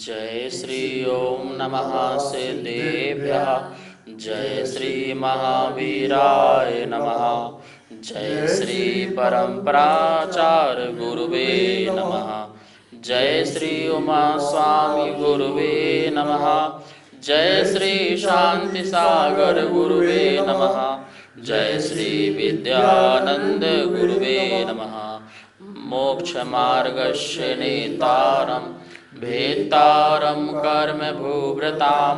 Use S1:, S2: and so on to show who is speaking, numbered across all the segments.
S1: जय श्री ओम नमः सिद्धेभ्यः। जय श्री महावीराय नमः। जय श्री परम्पराचार गुरुवे नमः। जय श्री उमा स्वामी गुरुवे नमः। जय श्री शांति सागर गुरुवे नमः। जय श्री विद्यानंद गुरुवे नमः। मोक्ष मार्गस्य नेतारं भेत्तारं कर्म भूभृतां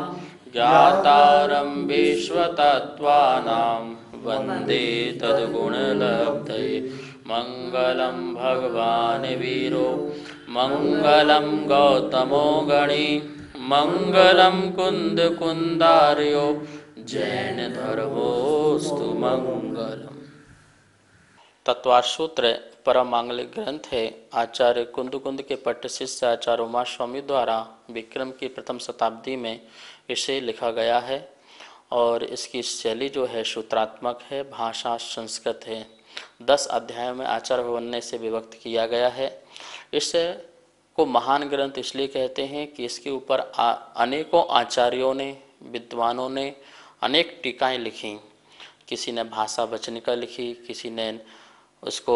S1: ज्ञातारं विश्वतत्त्वानां वन्दे तद्गुणलब्धये। मङ्गलं भगवान् वीरो मङ्गलं गौतमो गणी मङ्गलं कुन्दकुन्दार्यो जैन धर्मोस्तु मंगलम। तत्वार्थ सूत्र परम मांगलिक ग्रंथ है। आचार्य कुंद के पट्ट शिष्य आचार्य उमा स्वामी द्वारा विक्रम की प्रथम शताब्दी में इसे लिखा गया है और इसकी शैली जो है सूत्रात्मक है, भाषा संस्कृत है। 10 अध्यायों में आचार्य भवन से विभक्त किया गया है। इसे को महान ग्रंथ इसलिए कहते हैं कि इसके ऊपर अनेकों आचार्यों ने, विद्वानों ने अनेक टीकाएँ लिखी। किसी ने भाषा वचनिका लिखी, किसी ने उसको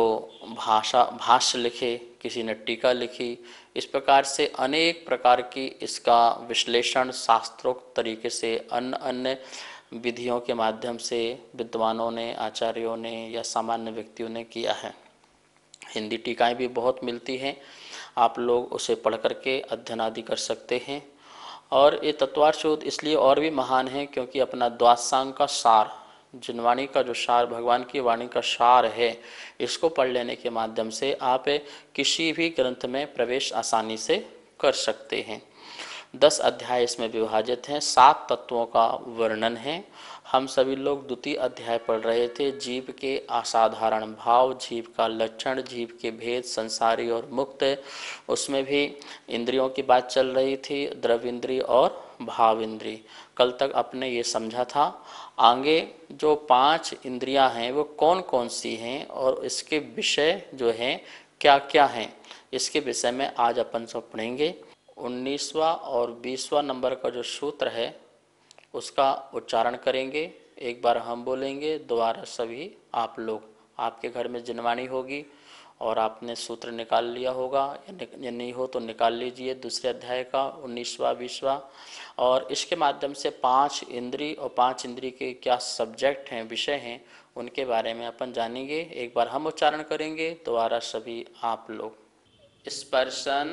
S1: भाष्य लिखे, किसी ने टीका लिखी। इस प्रकार से अनेक प्रकार की इसका विश्लेषण शास्त्रोक्त तरीके से अन्य अन्य विधियों के माध्यम से विद्वानों ने, आचार्यों ने या सामान्य व्यक्तियों ने किया है। हिंदी टीकाएं भी बहुत मिलती हैं, आप लोग उसे पढ़ करके अध्ययन आदि कर सकते हैं। और ये तत्वार्थ सूत्र इसलिए और भी महान है क्योंकि अपना द्वादशांग का सार, जिनवाणी का जो सार, भगवान की वाणी का सार है, इसको पढ़ लेने के माध्यम से आप किसी भी ग्रंथ में प्रवेश आसानी से कर सकते हैं। 10 अध्याय इसमें विभाजित हैं। 7 तत्वों का वर्णन है। हम सभी लोग द्वितीय अध्याय पढ़ रहे थे, जीव के असाधारण भाव, जीव का लक्षण, जीव के भेद, संसारी और मुक्त। उसमें भी इंद्रियों की बात चल रही थी, द्रव्य इंद्रिय और भाव इंद्रिय। कल तक आपने ये समझा था। आगे जो 5 इंद्रियां हैं वो कौन कौन सी हैं और इसके विषय जो हैं क्या क्या हैं, इसके विषय में आज अपन सब पढ़ेंगे। 19वां और 20वां नंबर का जो सूत्र है उसका उच्चारण करेंगे। एक बार हम बोलेंगे, दोबारा सभी आप लोग। आपके घर में जिनवाणी होगी और आपने सूत्र निकाल लिया होगा या नहीं हो तो निकाल लीजिए। दूसरे अध्याय का 19वां 20वां, और इसके माध्यम से 5 इंद्री और 5 इंद्री के क्या सब्जेक्ट हैं, विषय हैं, उनके बारे में अपन जानेंगे। एक बार हम उच्चारण करेंगे, दोबारा सभी आप लोग। स्पर्शन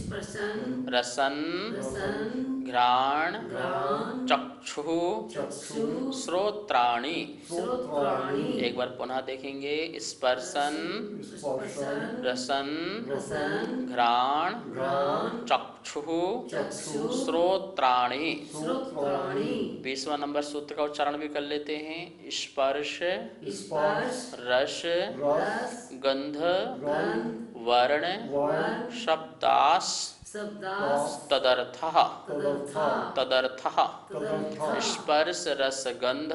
S1: रसन घ्राण चक्षु श्रोत्राणि। एक बार पुनः देखेंगे। स्पर्शन रसन घ्राण चक्षु श्रोत्राणि। 20वां नंबर सूत्र का उच्चारण भी कर लेते हैं। स्पर्श रस गंध वर्ण शब्दास तदर्थः। स्पर्श रस गंध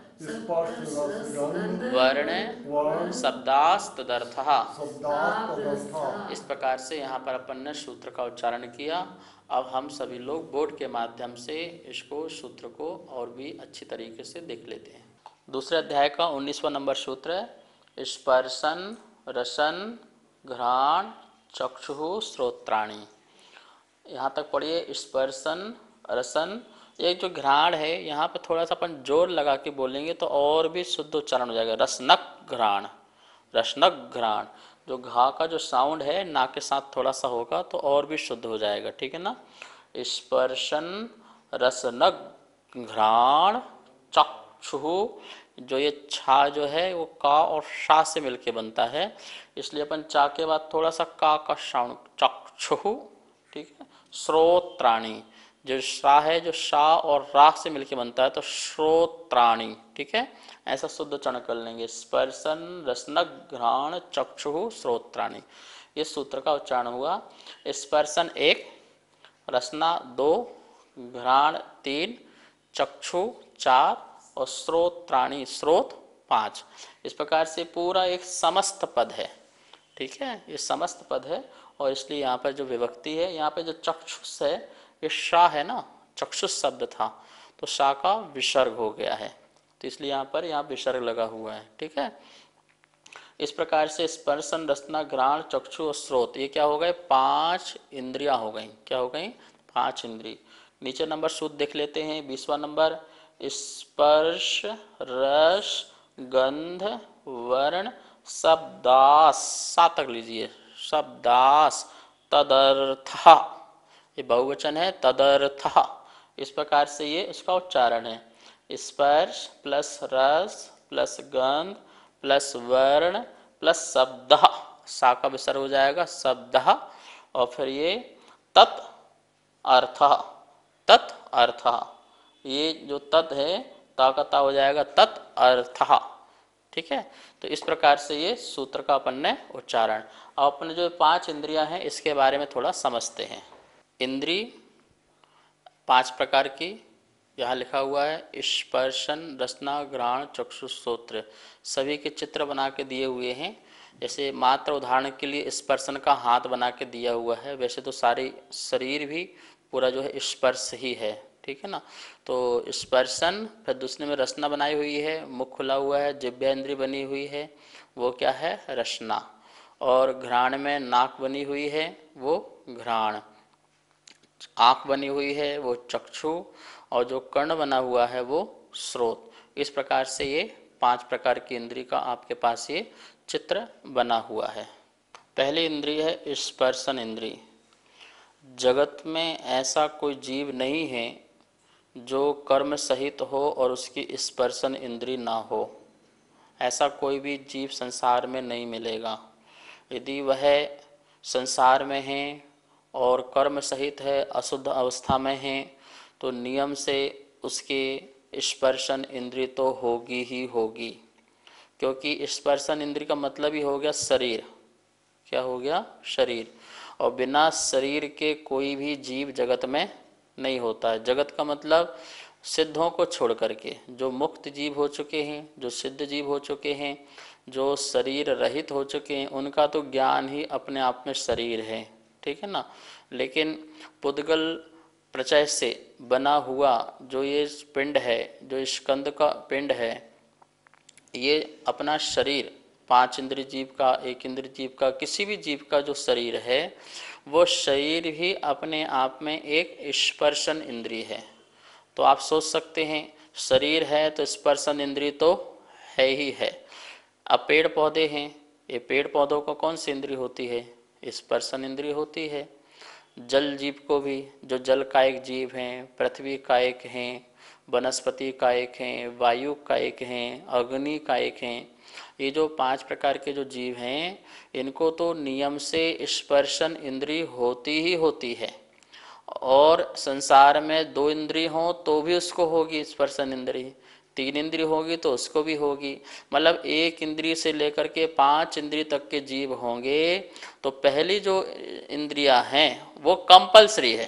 S1: वर्ण शब्दास तदर्थः। इस प्रकार से यहाँ पर अपन ने सूत्र का उच्चारण किया। अब हम सभी लोग बोर्ड के माध्यम से इसको सूत्र को और भी अच्छी तरीके से देख लेते हैं। दूसरे अध्याय का 19वां नंबर सूत्र है स्पर्शन रसन घ्राण चक्षु श्रोत्राणि। यहाँ तक पढ़िए। स्पर्शन रसन, एक जो घ्राण है यहाँ पे थोड़ा सा अपन जोर लगा के बोलेंगे तो और भी शुद्ध उच्चारण हो जाएगा। रसनक घ्राण, रसनक घ्राण, जो घा का जो साउंड है ना के साथ थोड़ा सा होगा तो और भी शुद्ध हो जाएगा, ठीक है ना। स्पर्शन रसनक घ्राण चक्षु, जो ये छा जो है वो का और शा से मिलके बनता है, इसलिए अपन चा के बाद थोड़ा सा का साउंड चक्षु, ठीक है। श्रोत्राणि, जो शा है जो शा और रा से मिलके बनता है तो श्रोत्राणि, ठीक है। ऐसा शुद्ध उच्चारण कर लेंगे। स्पर्शन रसनक घ्राण चक्षु श्रोत्राणि, ये सूत्र का उच्चारण हुआ। स्पर्शन 1, रसना 2, घ्राण 3, चक्षु 4 और श्रोत्राणि श्रोत 5। इस प्रकार से पूरा एक समस्त पद है, ठीक है। ये समस्त पद है और इसलिए यहाँ पर जो विभक्ति है, यहाँ पे जो चक्षुष है ये शा है ना, चक्षुष शब्द था, तो शा का विसर्ग हो गया है, तो इसलिए यहाँ विसर्ग लगा हुआ है। ठीक है, इस प्रकार से स्पर्शन, रसना, घ्राण, चक्षु और स्रोत, ये क्या हो गए? 5 इंद्रियां हो गई। क्या हो गई? 5 इंद्रिय। नीचे नंबर सूत्र देख लेते हैं। 20वां नंबर, स्पर्श, रस, गंध, वर्ण, शब्दास, 7 तक लीजिए, शब्दास, तदर्थ, ये बहुवचन है, तदर्थ। इस प्रकार से ये इसका उच्चारण है, स्पर्श प्लस रस प्लस गंध प्लस वर्ण प्लस शब्द, सा का विसर्ग हो जाएगा शब्द, और फिर ये तत् अर्थ, तत् अर्थ, ये जो तत् है ता का ता हो जाएगा तत् अर्थ। ठीक है, तो इस प्रकार से ये सूत्र का अपन ने उच्चारण। अब अपने जो 5 इंद्रियां हैं इसके बारे में थोड़ा समझते हैं। इंद्री 5 प्रकार की यहाँ लिखा हुआ है, स्पर्शन, रसना, घ्राण, चक्षु, श्रोत्र, सभी के चित्र बना के दिए हुए हैं। जैसे मात्र उदाहरण के लिए स्पर्शन का हाथ बना के दिया हुआ है, वैसे तो सारे शरीर भी पूरा जो है स्पर्श ही है। ठीक है ना, तो स्पर्शन, फिर दूसरे में रसना बनाई हुई है, मुख खुला हुआ है, जिह्वा इंद्री बनी हुई है, वो क्या है? रसना। और घ्राण में नाक बनी हुई है, वो घ्राण। आँख बनी हुई है, वो चक्षु। और जो कर्ण बना हुआ है वो स्रोत। इस प्रकार से ये 5 प्रकार की इंद्रिय का आपके पास ये चित्र बना हुआ है। पहली इंद्रिय है स्पर्शन इंद्रिय। जगत में ऐसा कोई जीव नहीं है जो कर्म सहित हो और उसकी स्पर्शन इंद्रिय ना हो। ऐसा कोई भी जीव संसार में नहीं मिलेगा। यदि वह संसार में है और कर्म सहित है, अशुद्ध अवस्था में है, तो नियम से उसके स्पर्शन इंद्रिय तो होगी ही होगी, क्योंकि स्पर्शन इंद्रिय का मतलब ही हो गया शरीर। क्या हो गया? शरीर। और बिना शरीर के कोई भी जीव जगत में नहीं होता है। जगत का मतलब सिद्धों को छोड़ करके, जो मुक्त जीव हो चुके हैं, जो सिद्ध जीव हो चुके हैं, जो शरीर रहित हो चुके हैं, उनका तो ज्ञान ही अपने आप में शरीर है। ठीक है ना, लेकिन पुद्गल प्रचय से बना हुआ जो ये पिंड है, जो स्कंद का पिंड है, ये अपना शरीर 5 इंद्रिय जीव का, 1 इंद्रिय जीव का, किसी भी जीव का जो शरीर है, वो शरीर ही अपने आप में एक स्पर्शन इंद्रिय है। तो आप सोच सकते हैं, शरीर है तो स्पर्शन इंद्रिय तो है ही है। अब पेड़ पौधे हैं, ये पेड़ पौधों को कौन सी इंद्रिय होती है? स्पर्शन इंद्रिय होती है। जल जीव को भी, जो जल कायिक जीव हैं, पृथ्वी कायिक हैं, वनस्पति कायिक हैं, वायु कायिक हैं, अग्नि कायिक हैं, ये जो 5 प्रकार के जो जीव हैं, इनको तो नियम से स्पर्शन इंद्रिय होती ही होती है। और संसार में 2 इंद्रिय हों तो भी उसको होगी स्पर्शन इंद्रिय, 3 इंद्रिय होगी तो उसको भी होगी। मतलब 1 इंद्रिय से लेकर के 5 इंद्रिय तक के जीव होंगे। तो पहली जो इंद्रियां हैं वो कंपल्सरी है,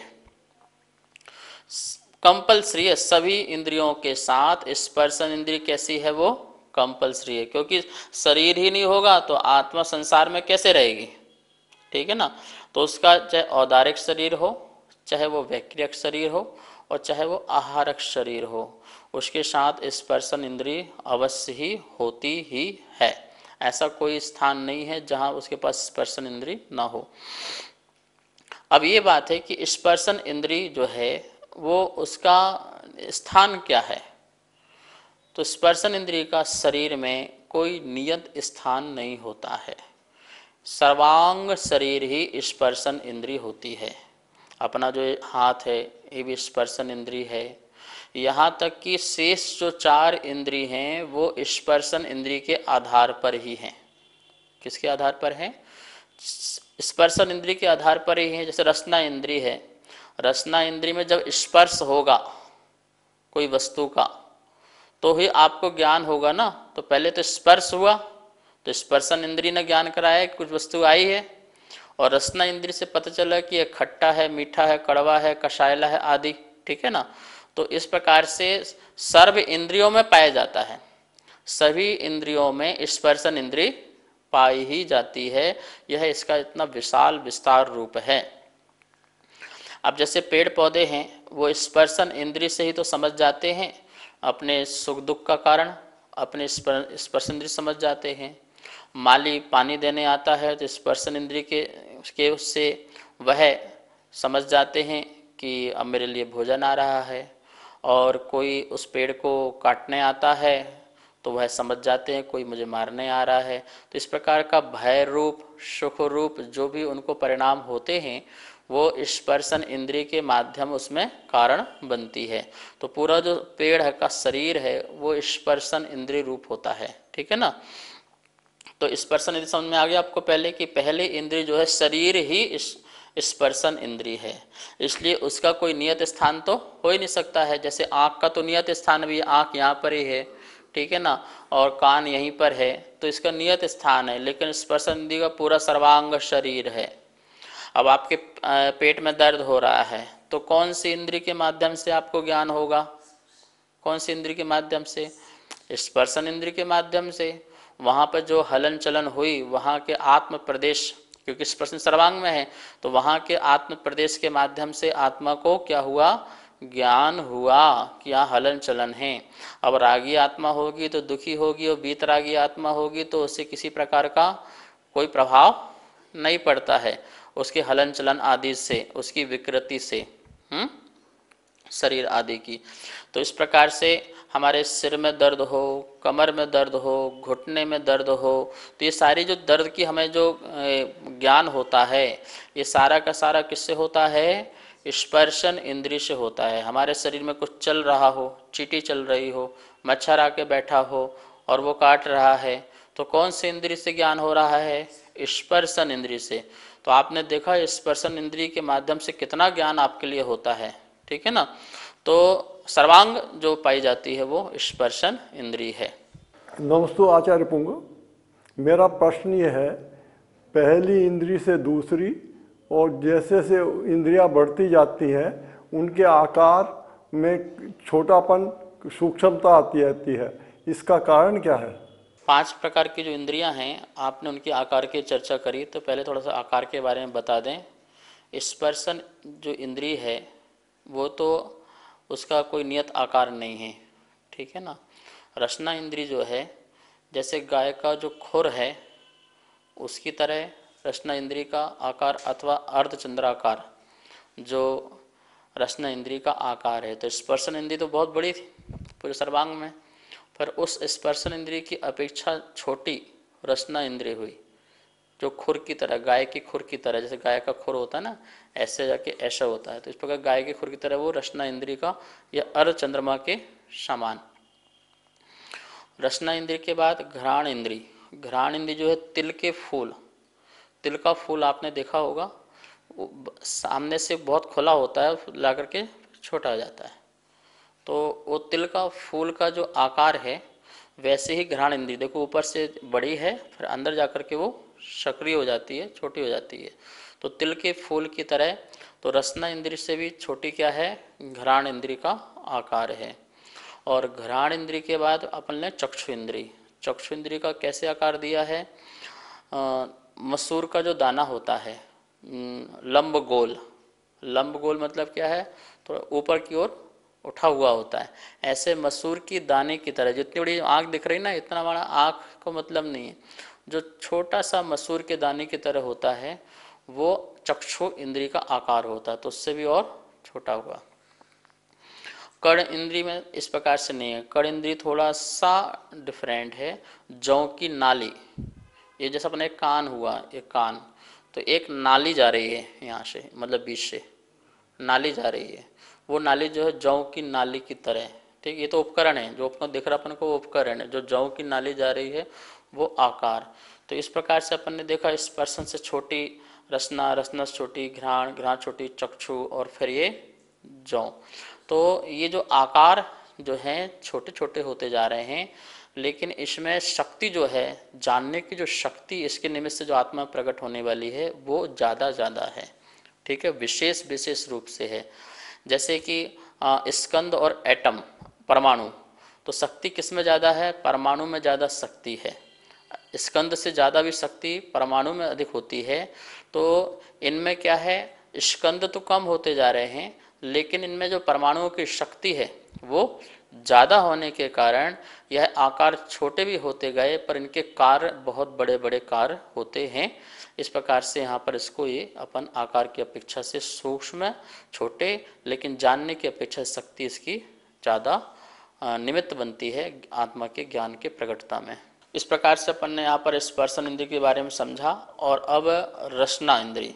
S1: कंपल्सरी है। सभी इंद्रियों के साथ स्पर्शन इंद्रिय कैसी है? वो कंपल्सरी है, क्योंकि शरीर ही नहीं होगा तो आत्मा संसार में कैसे रहेगी? ठीक है ना, तो उसका चाहे औदारिक शरीर हो, चाहे वो वैक्रियक शरीर हो, और चाहे वो आहारक शरीर हो, उसके साथ स्पर्शन इंद्रिय अवश्य ही होती ही है। ऐसा कोई स्थान नहीं है जहाँ उसके पास स्पर्शन इंद्रिय ना हो। अब ये बात है कि स्पर्शन इंद्रिय जो है वो उसका स्थान क्या है? तो स्पर्शन इंद्रिय का शरीर में कोई नियत स्थान नहीं होता है। सर्वांग शरीर ही स्पर्शन इंद्रिय होती है। अपना जो हाथ है ये भी स्पर्शन इंद्रिय है। यहाँ तक कि शेष जो 4 इंद्रिय हैं वो स्पर्शन इंद्रिय के आधार पर ही हैं। किसके आधार पर हैं? स्पर्शन इंद्रिय के आधार पर ही हैं। जैसे रसना इंद्रिय है, रसना इंद्रिय में जब स्पर्श होगा कोई वस्तु का तो ही आपको ज्ञान होगा ना। तो पहले तो स्पर्श हुआ तो स्पर्शन इंद्रिय ने ज्ञान कराया कि कुछ वस्तु आई है, और रसना इंद्रिय से पता चला कि यह खट्टा है, मीठा है, कड़वा है, कषायला है आदि। ठीक है ना, तो इस प्रकार से सर्व इंद्रियों में पाया जाता है। सभी इंद्रियों में स्पर्शन इंद्रिय पाई ही जाती है। यह इसका इतना विशाल विस्तार रूप है। अब जैसे पेड़ पौधे हैं वो स्पर्शन इंद्रिय से ही तो समझ जाते हैं, अपने सुख दुख का कारण अपने स्पर्श इंद्रिय समझ जाते हैं। माली पानी देने आता है तो स्पर्शन इंद्रिय के उससे वह समझ जाते हैं कि अब मेरे लिए भोजन आ रहा है। और कोई उस पेड़ को काटने आता है तो वह समझ जाते हैं कोई मुझे मारने आ रहा है। तो इस प्रकार का भय रूप सुख रूप जो भी उनको परिणाम होते हैं वो स्पर्शन इंद्रिय के माध्यम उसमें कारण बनती है। तो पूरा जो पेड़ का शरीर है वो स्पर्शन इंद्रिय रूप होता है, ठीक है ना। तो स्पर्शन इंद्रिय समझ में आ गया आपको पहले कि पहले इंद्रिय जो है शरीर ही स्पर्शन इंद्रिय है, इसलिए उसका कोई नियत स्थान तो हो ही नहीं सकता है। जैसे आँख का तो नियत स्थान भी, आँख यहाँ पर ही है, ठीक है ना, और कान यहीं पर है, तो इसका नियत स्थान है। लेकिन स्पर्शन इंद्रिय का पूरा सर्वांग शरीर है। अब आपके पेट में दर्द हो रहा है तो कौन सी इंद्रिय के माध्यम से आपको ज्ञान होगा? कौन सी इंद्रिय के माध्यम से? स्पर्शन इंद्रिय के माध्यम से। वहाँ पर जो हलन चलन हुई वहाँ के आत्म प्रदेश, क्योंकि स्पर्शन सर्वांग में है, तो वहाँ के आत्म प्रदेश के माध्यम से आत्मा को क्या हुआ? ज्ञान हुआ कि यहाँ हलन चलन है। अब रागी आत्मा होगी तो दुखी होगी, और बीतरागी आत्मा होगी तो उससे किसी प्रकार का कोई प्रभाव नहीं पड़ता है उसके हलन चलन आदि से, उसकी विकृति से, शरीर आदि की। तो इस प्रकार से हमारे सिर में दर्द हो, कमर में दर्द हो, घुटने में दर्द हो, तो ये सारी जो दर्द की हमें जो ज्ञान होता है ये सारा का सारा किससे होता है? स्पर्शन इंद्रिय से होता है। हमारे शरीर में कुछ चल रहा हो, चींटी चल रही हो, मच्छर आके बैठा हो और वो काट रहा है, तो कौन से इंद्रिय से ज्ञान हो रहा है? स्पर्शन इंद्रिय से। तो आपने देखा स्पर्शन इंद्रिय के माध्यम से कितना ज्ञान आपके लिए होता है, ठीक है ना। तो सर्वांग जो पाई जाती है वो स्पर्शन इंद्रिय है।
S2: नमस्ते आचार्य पुंग, मेरा प्रश्न ये है, पहली इंद्रिय से दूसरी और जैसे से इंद्रियां बढ़ती जाती हैं उनके आकार में छोटापन सूक्ष्मता आती रहती है, इसका कारण क्या है?
S1: 5 प्रकार की जो इंद्रियां हैं आपने उनके आकार की चर्चा करी, तो पहले थोड़ा सा आकार के बारे में बता दें। स्पर्शन जो इंद्रिय है वो तो उसका कोई नियत आकार नहीं है, ठीक है ना। रसना इंद्रिय जो है जैसे गाय का जो खुर है उसकी तरह रसना इंद्रिय का आकार अथवा अर्धचंद्राकार जो रसना इंद्रिय का आकार है। तो स्पर्शन इंद्रिय तो बहुत बड़ी थी पूरे सर्वांग में, पर उस स्पर्शन इंद्रिय की अपेक्षा छोटी रसना इंद्रिय हुई जो खुर की तरह, गाय की खुर की तरह, जैसे गाय का खुर होता है ना ऐसे जाके ऐसा होता है, तो इस प्रकार गाय के खुर की तरह वो रसना इंद्रिय का या अर्ध चंद्रमा के समान। रसना इंद्रिय के बाद घ्राण इंद्रिय। घ्राण इंद्रिय जो है तिल के फूल, तिल का फूल आपने देखा होगा, वो सामने से बहुत खुला होता है, ला करके छोटा हो जाता है। तो वो तिल का फूल का जो आकार है वैसे ही घ्राण इंद्रिय, देखो ऊपर से बड़ी है फिर अंदर जाकर के वो सक्रिय हो जाती है, छोटी हो जाती है। तो तिल के फूल की तरह तो रसना इंद्रिय से भी छोटी क्या है? घ्राण इंद्रिय का आकार है। और घ्राण इंद्रिय के बाद अपन ने चक्षु इंद्रिय। चक्षु इंद्रिय का कैसे आकार दिया है? मसूर का जो दाना होता है लंब गोल, लंब गोल मतलब क्या है? तो ऊपर की ओर उठा हुआ होता है, ऐसे मसूर की दाने की तरह। जितनी बड़ी आँख दिख रही ना, इतना बड़ा आँख को मतलब नहीं है, जो छोटा सा मसूर के दाने की तरह होता है वो चक्षु इंद्रिय का आकार होता है, तो उससे भी और छोटा हुआ। कर्ण इंद्रिय में इस प्रकार से नहीं है, कर्ण इंद्रिय थोड़ा सा डिफरेंट है। जौ की नाली, ये जैसा अपने कान हुआ, ये कान, तो एक नाली जा रही है यहाँ से, मतलब बीच से नाली जा रही है, वो नाली जो है जौ की नाली की तरह, ठीक। ये तो उपकरण है, जो अपना दिख रहा अपन को उपकरण है, जो जौ की नाली जा रही है वो आकार। तो इस प्रकार से अपन ने देखा स्पर्शन से छोटी रसना, रसना से छोटी घ्राण, घ्राण छोटी चक्षु, और फिर ये जौ। तो ये जो आकार जो हैं छोटे छोटे होते जा रहे हैं, लेकिन इसमें शक्ति जो है, जानने की जो शक्ति इसके निमित्त से जो आत्मा प्रकट होने वाली है वो ज़्यादा है, ठीक है, विशेष विशेष रूप से है। जैसे कि स्कंद और एटम, परमाणु, तो शक्ति किस में ज़्यादा है? परमाणु में ज़्यादा शक्ति है। स्कंद से ज़्यादा भी शक्ति परमाणु में अधिक होती है। तो इनमें क्या है? स्कंद तो कम होते जा रहे हैं, लेकिन इनमें जो परमाणुओं की शक्ति है वो ज़्यादा होने के कारण यह आकार छोटे भी होते गए, पर इनके कार्य बहुत बड़े बड़े कार्य होते हैं। इस प्रकार से यहाँ पर इसको ये अपन आकार की अपेक्षा से सूक्ष्म, छोटे, लेकिन जानने की अपेक्षा शक्ति इसकी ज़्यादा निमित्त बनती है आत्मा के ज्ञान के प्रकटता में। इस प्रकार से अपन ने यहाँ पर स्पर्शन इंद्रिय के बारे में समझा। और अब रसना इंद्रिय।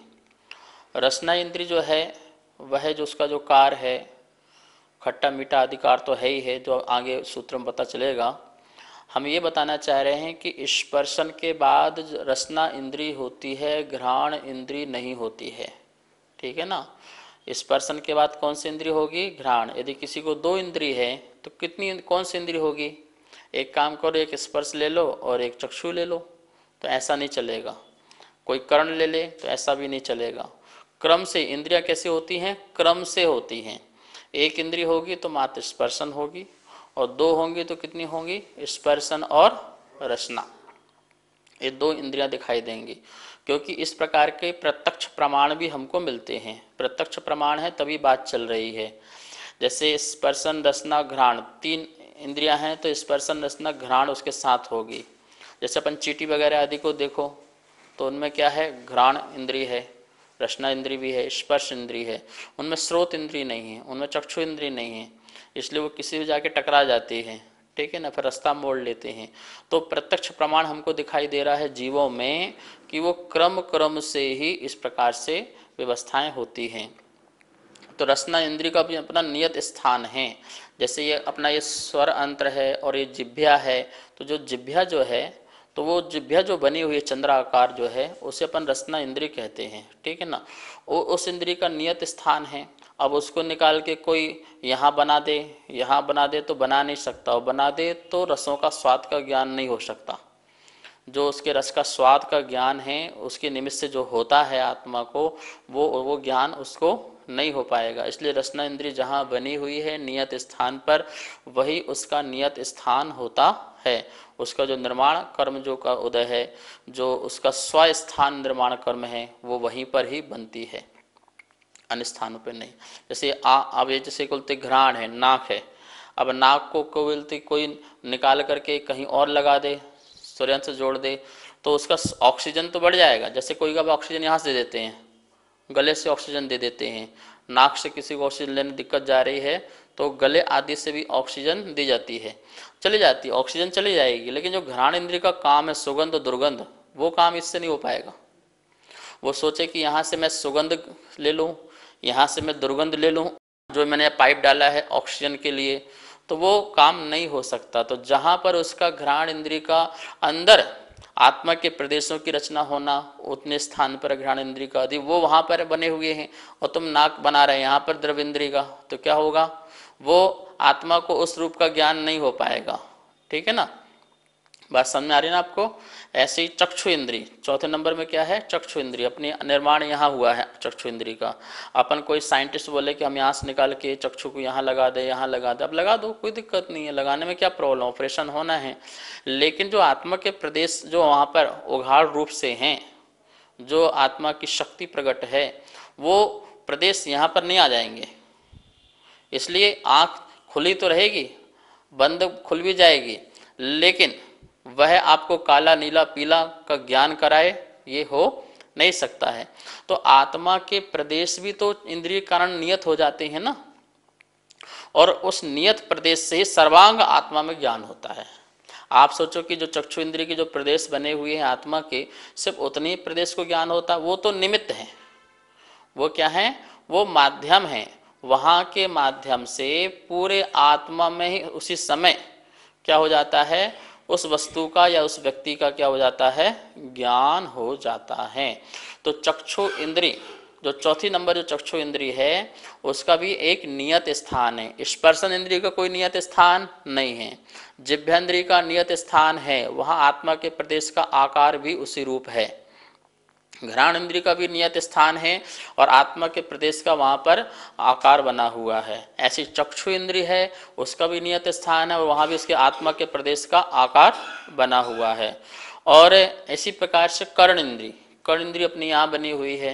S1: रसना इंद्रिय जो है वह जो उसका जो कार्य है, खट्टा मीठा अधिकार तो है ही है, जो आगे सूत्र में पता चलेगा। हम ये बताना चाह रहे हैं कि स्पर्शन के बाद रसना इंद्रिय होती है, घ्राण इंद्रिय नहीं होती है। ठीक है ना। स्पर्शन के बाद कौन सी इंद्रिय होगी? घ्राण। यदि किसी को 2 इंद्रिय है तो कितनी कौन सी इंद्रिय होगी? एक काम करो, एक स्पर्श ले लो और एक चक्षु ले लो, तो ऐसा नहीं चलेगा। कोई कर्ण ले ले तो ऐसा भी नहीं चलेगा। क्रम से इंद्रियां कैसे होती हैं? क्रम से होती हैं। एक इंद्रिय होगी तो मात्र स्पर्शन होगी, और 2 होंगी तो कितनी होंगी? स्पर्शन और रसना। ये 2 इंद्रियां दिखाई देंगी, क्योंकि इस प्रकार के प्रत्यक्ष प्रमाण भी हमको मिलते हैं। प्रत्यक्ष प्रमाण है तभी बात चल रही है। जैसे स्पर्शन रसना घ्राण 3 इंद्रियां हैं, तो स्पर्शन रसना घ्राण उसके साथ होगी। जैसे अपन चींटी वगैरह आदि को देखो तो उनमें क्या है? घ्राण इंद्रिय है, रसना इंद्रिय भी है, स्पर्श इंद्रिय है। उनमें स्रोत इंद्रिय नहीं है, उनमें चक्षु इंद्रिय नहीं है, इसलिए वो किसी भी जाके टकरा जाती है। ठीक है ना, फिर रास्ता मोड़ लेते हैं। तो प्रत्यक्ष प्रमाण हमको दिखाई दे रहा है जीवों में कि वो क्रम क्रम से ही इस प्रकार से व्यवस्थाएं होती हैं। तो रसना इंद्रिय का भी अपना नियत स्थान है। जैसे ये अपना ये स्वर अंतर है और ये जिह्वा है, तो जो जिह्वा जो है, तो वो जिह्वा जो बनी हुई है चंद्राकार जो है, उसे अपन रसना इंद्रिय कहते हैं। ठीक है ना। वो उस इंद्रिय का नियत स्थान है। अब उसको निकाल के कोई यहाँ बना दे, यहाँ बना दे तो बना नहीं सकता, और बना दे तो रसों का स्वाद का ज्ञान नहीं हो सकता। जो उसके रस का स्वाद का ज्ञान है उसके निमित्त से जो होता है आत्मा को, वो ज्ञान उसको नहीं हो पाएगा। इसलिए रसना इंद्रिय जहाँ बनी हुई है नियत स्थान पर, वही उसका नियत स्थान होता है। उसका जो निर्माण कर्म जो का उदय है, जो उसका स्वस्थान निर्माण कर्म है, वो वहीं पर ही बनती है, अन्य स्थानों पर नहीं। जैसे अब ये जैसे बोलते घ्राण है, नाक है। अब नाक को बोलते कोई निकाल करके कहीं और लगा दे, सूर्यांश से जोड़ दे, तो उसका ऑक्सीजन तो बढ़ जाएगा। जैसे कोई का ऑक्सीजन यहाँ से दे देते हैं, गले से ऑक्सीजन दे देते हैं, नाक से किसी को ऑक्सीजन लेने दिक्कत जा रही है तो गले आदि से भी ऑक्सीजन दी जाती है, चली जाती है, ऑक्सीजन चली जाएगी। लेकिन जो घ्राण इंद्रिय का काम है सुगंध दुर्गंध, वो काम इससे नहीं हो पाएगा। वो सोचे कि यहाँ से मैं सुगंध ले लूँ, यहाँ से मैं दुर्गंध ले लूँ, जो मैंने पाइप डाला है ऑक्सीजन के लिए, तो वो काम नहीं हो सकता। तो जहाँ पर उसका घ्राण इंद्रिय का अंदर आत्मा के प्रदेशों की रचना होना, उतने स्थान पर घ्राण इंद्रिय का आदि वो वहाँ पर बने हुए हैं, और तुम नाक बना रहे हैं यहाँ पर द्रव्य इंद्रिय का, तो क्या होगा? वो आत्मा को उस रूप का ज्ञान नहीं हो पाएगा। ठीक है ना, बात समझ में आ रही है ना आपको? ऐसे ही चक्षु इंद्रिय, चौथे नंबर में क्या है? चक्षु इंद्रिय। अपनी निर्माण यहाँ हुआ है चक्षु इंद्रिय का। अपन कोई साइंटिस्ट बोले कि हम यहाँ से निकाल के चक्षु को यहाँ लगा दे, यहाँ लगा दे, अब लगा दो, कोई दिक्कत नहीं है, लगाने में क्या प्रॉब्लम, ऑपरेशन होना है। लेकिन जो आत्मा के प्रदेश जो वहाँ पर उघाड़ रूप से हैं, जो आत्मा की शक्ति प्रकट है, वो प्रदेश यहाँ पर नहीं आ जाएंगे। इसलिए आँख खुली तो रहेगी, बंद खुल भी जाएगी, लेकिन वह आपको काला नीला पीला का ज्ञान कराए, ये हो नहीं सकता है। तो आत्मा के प्रदेश भी तो इंद्रिय कारण नियत हो जाते हैं ना, और उस नियत प्रदेश से ही सर्वांग आत्मा में ज्ञान होता है। आप सोचो कि जो चक्षु इंद्रिय के जो प्रदेश बने हुए हैं आत्मा के, सिर्फ उतने ही प्रदेश को ज्ञान होता है, वो तो निमित्त है। वो क्या है? वो माध्यम है। वहाँ के माध्यम से पूरे आत्मा में ही उसी समय क्या हो जाता है? उस वस्तु का या उस व्यक्ति का क्या हो जाता है? ज्ञान हो जाता है। तो चक्षु इंद्रिय जो चौथी नंबर जो चक्षु इंद्रिय है, उसका भी एक नियत स्थान है। स्पर्शन इंद्रिय का कोई नियत स्थान नहीं है। जिह्वेंद्रिय का नियत स्थान है, वहाँ आत्मा के प्रदेश का आकार भी उसी रूप है। घ्राण इंद्रिय का भी नियत स्थान है और आत्मा के प्रदेश का वहाँ पर आकार बना हुआ है। ऐसी चक्षु इंद्रिय है, उसका भी नियत स्थान है और वहाँ भी उसके आत्मा के प्रदेश का आकार बना हुआ है। और इसी प्रकार से कर्ण इंद्रिय अपनी यहाँ बनी हुई है।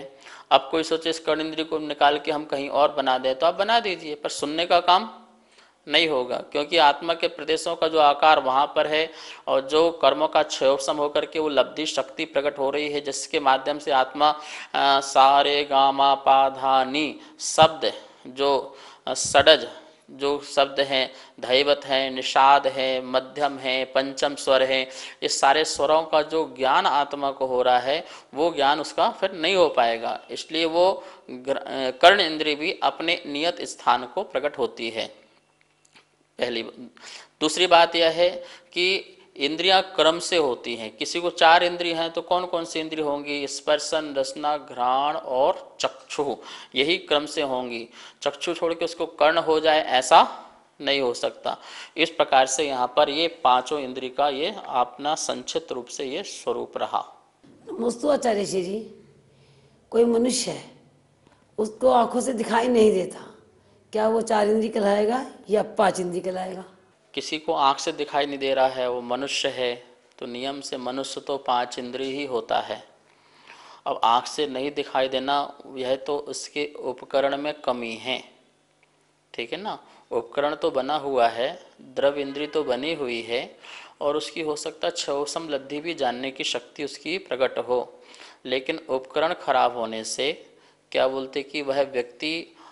S1: अब कोई सोचे इस कर्ण इंद्रिय को निकाल के हम कहीं और बना दें, तो आप बना दीजिए, पर सुनने का काम नहीं होगा, क्योंकि आत्मा के प्रदेशों का जो आकार वहाँ पर है और जो कर्मों का क्षयोपशम होकर के वो लब्धि शक्ति प्रकट हो रही है, जिसके माध्यम से आत्मा सारे गामा पा धा नी शब्द जो षडज जो शब्द हैं, धैवत हैं, निषाद है, मध्यम है, पंचम स्वर है, ये सारे स्वरों का जो ज्ञान आत्मा को हो रहा है वो ज्ञान उसका फिर नहीं हो पाएगा। इसलिए वो कर्ण इंद्रिय भी अपने नियत स्थान को प्रकट होती है, पहली। दूसरी बात यह है कि इंद्रियां क्रम से होती हैं। किसी को 4 इंद्रिय हैं तो कौन कौन सी इंद्रिय होंगी? स्पर्शन, रसना, घ्राण और चक्षु, यही क्रम से होंगी। चक्षु छोड़ के उसको कर्ण हो जाए ऐसा नहीं हो सकता। इस प्रकार से यहाँ पर ये पांचों इंद्रिय का ये अपना संक्षिप्त रूप से ये स्वरूप रहा।
S3: नमस्ते आचार्य जी। कोई मनुष्य है, उसको आंखों से दिखाई नहीं देता, क्या वो 4 इंद्रिय कहलाएगा या 5 इंद्रिय कहलाएगा?
S1: किसी को आँख से दिखाई नहीं दे रहा है, वो मनुष्य है, तो नियम से मनुष्य तो 5 इंद्रिय ही होता है। अब आँख से नहीं दिखाई देना, यह तो उसके उपकरण में कमी है, ठीक है ना। उपकरण तो बना हुआ है, द्रव इंद्रिय तो बनी हुई है, और उसकी हो सकता क्षयोपशम लब्धि भी जानने की शक्ति उसकी प्रकट हो, लेकिन उपकरण खराब होने से क्या बोलते कि वह व्यक्ति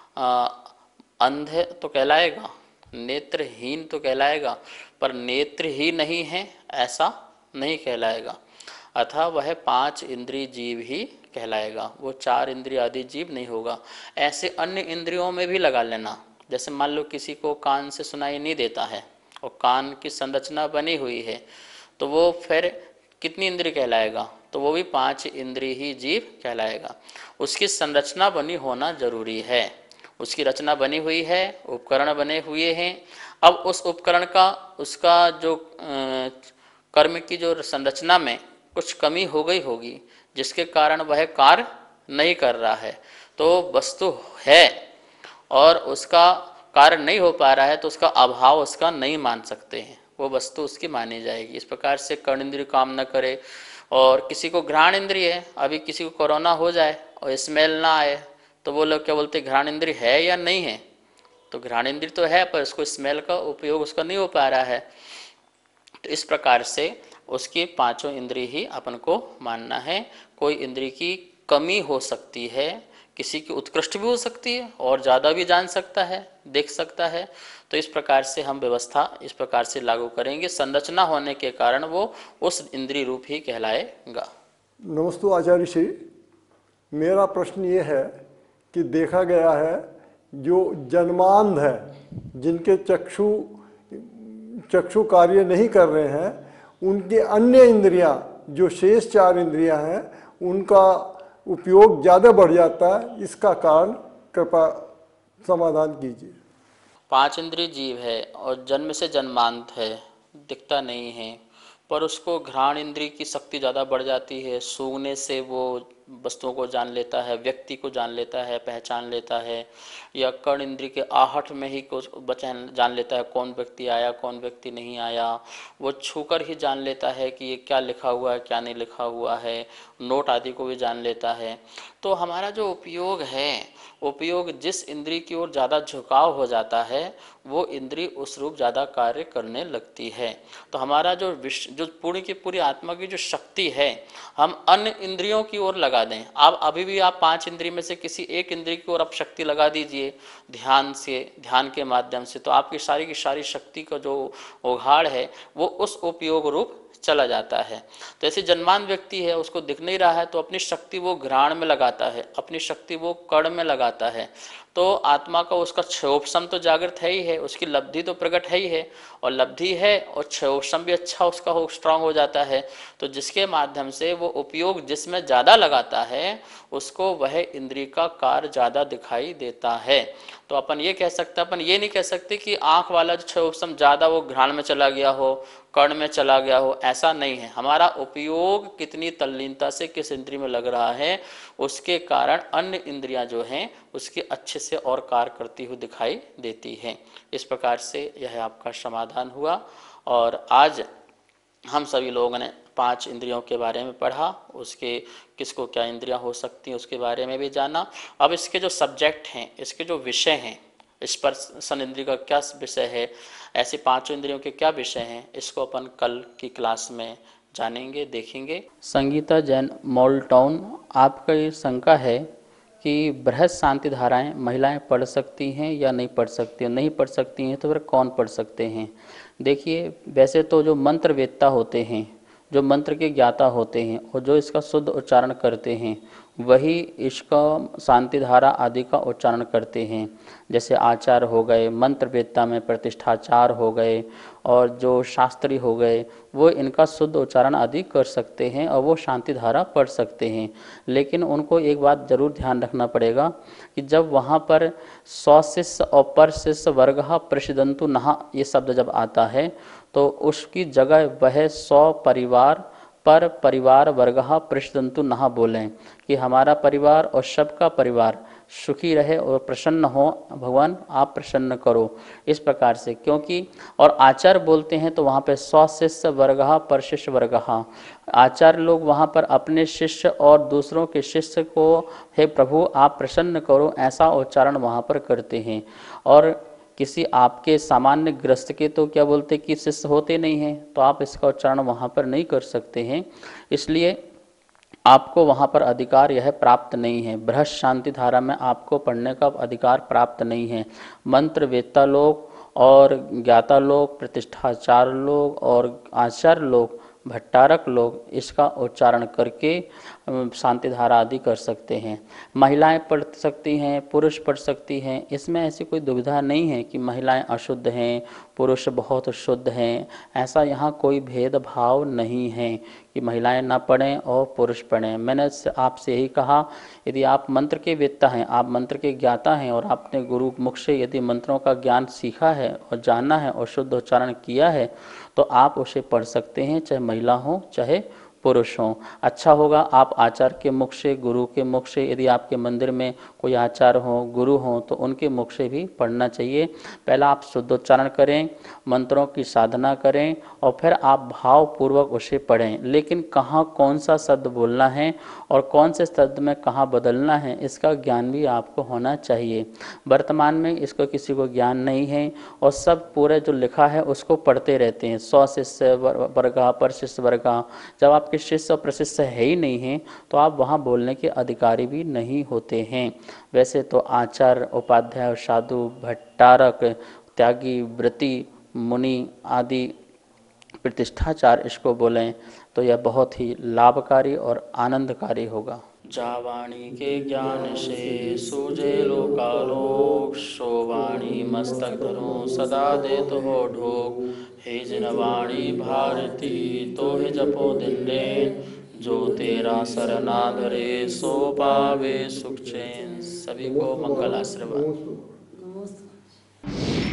S1: अंध तो कहलाएगा, नेत्रहीन तो कहलाएगा, पर नेत्र ही नहीं है ऐसा नहीं कहलाएगा। अतः वह 5 इंद्रिय जीव ही कहलाएगा, वो 4 इंद्रिय आदि जीव नहीं होगा। ऐसे अन्य इंद्रियों में भी लगा लेना, जैसे मान लो किसी को कान से सुनाई नहीं देता है और कान की संरचना बनी हुई है, तो वो फिर कितनी इंद्रिय कहलाएगा? तो वो भी 5 इंद्रिय ही जीव कहलाएगा। उसकी संरचना बनी होना जरूरी है, उसकी रचना बनी हुई है, उपकरण बने हुए हैं। अब उस उपकरण का उसका जो कर्म की जो संरचना में कुछ कमी हो गई होगी, जिसके कारण वह कार्य नहीं कर रहा है। तो वस्तु है और उसका कार्य नहीं हो पा रहा है, तो उसका अभाव उसका नहीं मान सकते हैं, वो वस्तु उसकी मानी जाएगी। इस प्रकार से कर्ण इंद्रिय काम न करे। और किसी को घ्राण इंद्रिय है, अभी किसी को कोरोना हो जाए और स्मेल ना आए, तो वो लोग क्या बोलते घ्राण इंद्रिय है या नहीं है? तो घ्राण इंद्रिय तो है, पर उसको स्मेल का उपयोग उसका नहीं हो पा रहा है। तो इस प्रकार से उसकी 5 इंद्रिय ही अपन को मानना है। कोई इंद्रिय की कमी हो सकती है, किसी की उत्कृष्ट भी हो सकती है और ज़्यादा भी जान सकता है, देख सकता है। तो इस प्रकार से हम व्यवस्था इस प्रकार से लागू करेंगे, संरचना होने के कारण वो उस इंद्रिय रूप ही कहलाएगा।
S2: नमस्ते आचार्य श्री, मेरा प्रश्न ये है कि देखा गया है जो जन्मांध है, जिनके चक्षु कार्य नहीं कर रहे हैं, उनके अन्य इंद्रियां जो शेष 4 इंद्रियां हैं उनका उपयोग ज़्यादा बढ़ जाता है। इसका कारण कृपया समाधान कीजिए।
S1: 5 इंद्रिय जीव है और जन्म से जन्मांत है, दिखता नहीं है, पर उसको घ्राण इंद्रिय की शक्ति ज़्यादा बढ़ जाती है। सूंघने से वो वस्तुओं को जान लेता है, व्यक्ति को जान लेता है, पहचान लेता है, या कर्ण इंद्रिय के आहट में ही कुछ जान लेता है कौन व्यक्ति आया कौन व्यक्ति नहीं आया। वो छूकर ही जान लेता है कि ये क्या लिखा हुआ है क्या नहीं लिखा हुआ है, नोट आदि को भी जान लेता है। तो हमारा जो उपयोग है, उपयोग जिस इंद्रिय की ओर ज़्यादा झुकाव हो जाता है वो इंद्रिय उस रूप ज़्यादा कार्य करने लगती है। तो हमारा जो पूरी की पूरी आत्मा की जो शक्ति है हम अन्य इंद्रियों की ओर लगा दें। आप अभी भी आप 5 इंद्रिय में से किसी एक इंद्रिय की ओर आप शक्ति लगा दीजिए ध्यान के माध्यम से, तो आपकी सारी की सारी शक्ति का जो उघाड़ है वो उस उपयोग रूप चला जाता है। तो ऐसे जन्मान व्यक्ति है, उसको दिख नहीं रहा है, तो अपनी शक्ति वो घ्राण में लगाता है, अपनी शक्ति वो कर्ण में लगाता है। तो आत्मा का उसका क्षयोपशम तो जागृत है ही है, उसकी लब्धि तो प्रकट है ही है, और लब्धि है और क्षयोपशम भी अच्छा उसका हो स्ट्रांग हो जाता है। तो जिसके माध्यम से वो उपयोग जिसमें ज़्यादा लगाता है उसको वह इंद्रिय का कार्य ज़्यादा दिखाई देता है। तो अपन ये कह सकते हैं, अपन ये नहीं कह सकते कि आँख वाला जो क्षयोपशम ज़्यादा वो घ्राण में चला गया हो, कर्ण में चला गया हो, ऐसा नहीं है। हमारा उपयोग कितनी तल्लीनता से किस इंद्रिय में लग रहा है उसके कारण अन्य इंद्रियां जो हैं उसके अच्छे से और कार्य करती हुई दिखाई देती हैं। इस प्रकार से यह आपका समाधान हुआ। और आज हम सभी लोगों ने 5 इंद्रियों के बारे में पढ़ा, उसके किसको क्या इंद्रियां हो सकती हैं उसके बारे में भी जाना। अब इसके जो सब्जेक्ट हैं, इसके जो विषय हैं, स्पर्शन इंद्रिय का क्या विषय है, ऐसे 5 इंद्रियों के क्या विषय हैं, इसको अपन कल की क्लास में जानेंगे, देखेंगे। संगीता जैन, मॉल टाउन, आपका ये शंका है कि बृहत शांति धाराएं महिलाएं पढ़ सकती हैं या नहीं पढ़ सकती हैं। नहीं पढ़ सकती हैं तो फिर कौन पढ़ सकते हैं? देखिए, वैसे तो जो मंत्र वेत्ता होते हैं, जो मंत्र के ज्ञाता होते हैं और जो इसका शुद्ध उच्चारण करते हैं, वही इसका शांति धारा आदि का उच्चारण करते हैं। जैसे आचार्य हो गए, मंत्र वेत्ता में प्रतिष्ठाचार हो गए, और जो शास्त्री हो गए, वो इनका शुद्ध उच्चारण आदि कर सकते हैं और वो शांति धारा पढ़ सकते हैं। लेकिन उनको एक बात जरूर ध्यान रखना पड़ेगा कि जब वहाँ पर 100 शिष्य और पर शिष्य वर्गः प्रसिदंतु नहा ये शब्द जब आता है, तो उसकी जगह वह 100 परिवार पर परिवार वर्गः प्रसिदंतु नहा बोलें कि हमारा परिवार और सबका परिवार सुखी रहे और प्रसन्न हो, भगवान आप प्रसन्न करो, इस प्रकार से। क्योंकि और आचार्य बोलते हैं तो वहाँ पे 100 शिष्य वर्गः पर शिष्य वर्गः, आचार्य लोग वहाँ पर अपने शिष्य और दूसरों के शिष्य को हे प्रभु आप प्रसन्न करो, ऐसा उच्चारण वहाँ पर करते हैं। और किसी आपके सामान्य ग्रस्त के तो क्या बोलते कि शिष्य होते नहीं हैं, तो आप इसका उच्चारण वहाँ पर नहीं कर सकते हैं, इसलिए आपको वहाँ पर अधिकार यह प्राप्त नहीं है। बृहत शांति धारा में आपको पढ़ने का अधिकार प्राप्त नहीं है। मंत्र वेत्ता लोग और ज्ञाता लोग, प्रतिष्ठाचार लोग और आचार्य लोग, भट्टारक लोग इसका उच्चारण करके शांति धारा आदि कर सकते हैं। महिलाएं पढ़ सकती हैं, पुरुष पढ़ सकती हैं, इसमें ऐसी कोई दुविधा नहीं है कि महिलाएं अशुद्ध हैं, पुरुष बहुत शुद्ध हैं, ऐसा यहाँ कोई भेदभाव नहीं है कि महिलाएं ना पढ़ें और पुरुष पढ़ें। मैंने आपसे यही कहा, यदि आप मंत्र के वेत्ता हैं, आप मंत्र के ज्ञाता हैं और आपने गुरु मुख से यदि मंत्रों का ज्ञान सीखा है और जाना है और शुद्ध उच्चारण किया है, तो आप उसे पढ़ सकते हैं, चाहे महिला हो चाहे पुरुष हों। अच्छा होगा आप आचार्य के मुख से, गुरु के मुख से, यदि आपके मंदिर में कोई आचार्य हो, गुरु हो, तो उनके मुख से भी पढ़ना चाहिए। पहला आप शुद्धोच्चारण करें, मंत्रों की साधना करें और फिर आप भावपूर्वक उसे पढ़ें। लेकिन कहाँ कौन सा शब्द बोलना है और कौन से शब्द में कहाँ बदलना है, इसका ज्ञान भी आपको होना चाहिए। वर्तमान में इसको किसी को ज्ञान नहीं है और सब पूरे जो लिखा है उसको पढ़ते रहते हैं, 100 शिष्य वर्गा पर शिष्य वर्गा। जब आपके शिष्य और प्रशिष्य है ही नहीं हैं, तो आप वहाँ बोलने के अधिकारी भी नहीं होते हैं। वैसे तो आचार्य, उपाध्याय, साधु, भट्टारक, त्यागी, व्रती, मुनि आदि प्रतिष्ठाचार इसको बोलें तो यह बहुत ही लाभकारी और आनंदकारी होगा। जावाणी के ज्ञान से सूझे लोकालोक, सोवाणी मस्तक धरो सदा देत हो ढोक। हे जिनवाणी भारती तो हे जपो दिन रैन, जो तेरा सरना धरे सो पावे सुख चैन। सभी को मंगल आशीर्वाद।